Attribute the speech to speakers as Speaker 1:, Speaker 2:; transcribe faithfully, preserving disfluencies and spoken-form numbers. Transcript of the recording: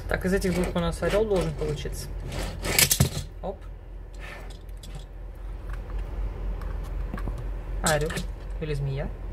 Speaker 1: Так, из этих двух у нас орел должен получиться. Оп. Орел. Или змея.